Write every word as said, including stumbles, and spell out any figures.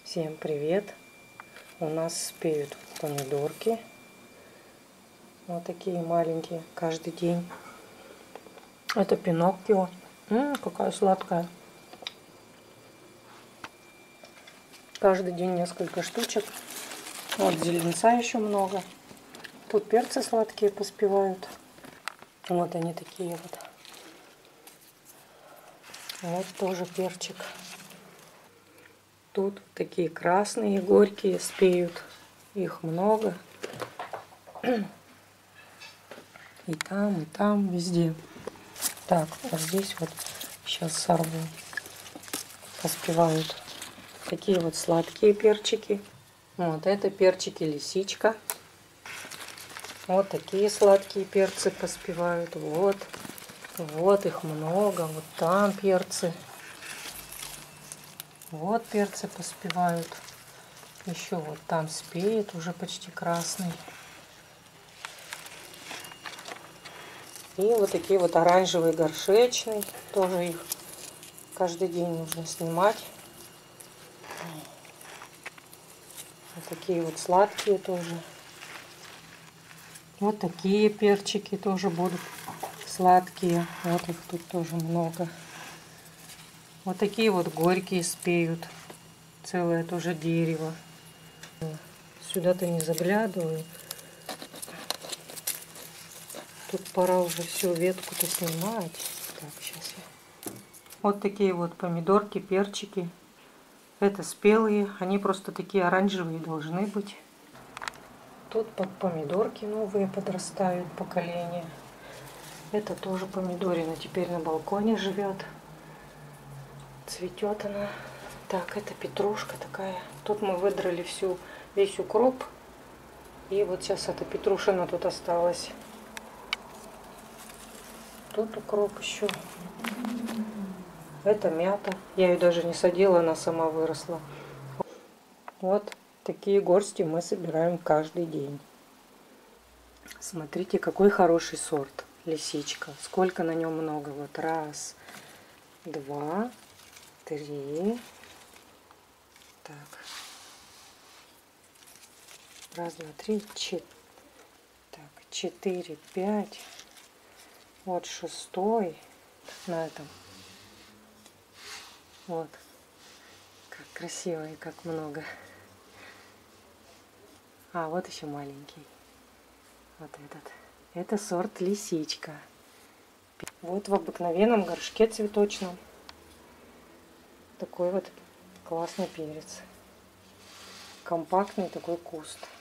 Всем привет! У нас спеют помидорки. Вот такие маленькие каждый день. Это Пиноккио. М-м, какая сладкая. Каждый день несколько штучек. Вот зеленца еще много. Тут перцы сладкие поспевают. Вот они такие вот. Вот тоже перчик. Тут такие красные, горькие спеют. Их много. И там, и там, везде. Так, вот здесь вот сейчас сорву. Поспевают. Такие вот сладкие перчики. Вот это перчики лисичка. Вот такие сладкие перцы поспевают. Вот. Вот их много. Вот там перцы. Вот перцы поспевают. Еще вот там спеет, уже почти красный. И вот такие вот оранжевые горшечные. Тоже их каждый день нужно снимать. Вот такие вот сладкие тоже. Вот такие перчики тоже будут сладкие. Вот их тут тоже много. Вот такие вот горькие спеют. Целое тоже дерево. Сюда-то не заглядываю. Тут пора уже всю ветку-то снимать. Так, сейчас я. Вот такие вот помидорки, перчики. Это спелые. Они просто такие оранжевые должны быть. Тут под помидорки новые подрастают поколения. Это тоже помидорина. Теперь на балконе живет. Цветет она. Так, это петрушка такая. Тут мы выдрали всю, весь укроп. И вот сейчас эта петрушина тут осталась. Тут укроп еще. Это мята. Я ее даже не садила, она сама выросла. Вот такие горсти мы собираем каждый день. Смотрите, какой хороший сорт. Лисичка. Сколько на нем много. Вот раз, два, три. Так. Раз, два, три, четыре. Так, четыре, пять. Вот шестой. На этом. Вот. Как красиво и как много. А, вот еще маленький. Вот этот. Это сорт лисичка. Вот в обыкновенном горшке цветочном. Такой вот классный перец. Компактный такой куст.